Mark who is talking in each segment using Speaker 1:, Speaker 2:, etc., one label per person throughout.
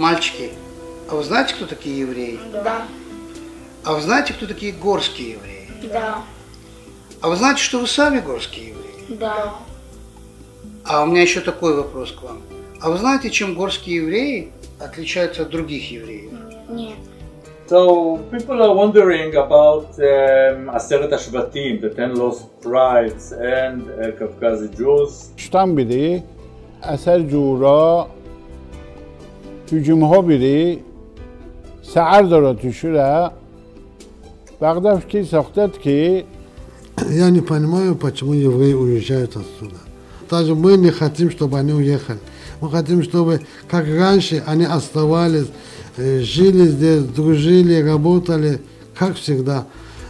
Speaker 1: Мальчики, а вы знаете, кто такие евреи?
Speaker 2: Да.
Speaker 1: А вы знаете, кто такие горские евреи?
Speaker 2: Да.
Speaker 1: А вы знаете, что вы сами горские евреи?
Speaker 2: Да.
Speaker 1: А у меня еще такой вопрос к вам. А вы знаете, чем горские евреи отличаются от других евреев?
Speaker 2: Нет.
Speaker 3: So people are wondering about Aseret HaShvatim, the 10 lost tribes, and Caucasian Jews.
Speaker 4: شتام biri اثر جورا hücumha biri سعر داره توشه بغداد کی ساختت که
Speaker 5: Я не понимаю, почему евреи уезжают отсюда. Даже мы не хотим, чтобы они уехали. Мы хотим, чтобы, как раньше, они оставались, жили здесь, дружили, работали, как всегда.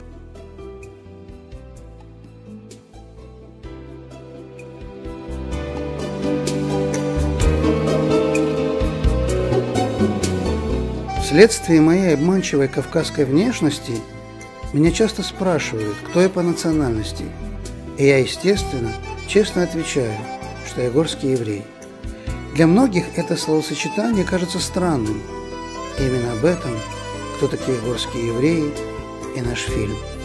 Speaker 1: Вследствие моей обманчивой кавказской внешности меня часто спрашивают, кто я по национальности. И я, естественно, честно отвечаю, что я горский еврей. Для многих это словосочетание кажется странным. И именно об этом, кто такие горские евреи, и наш фильм.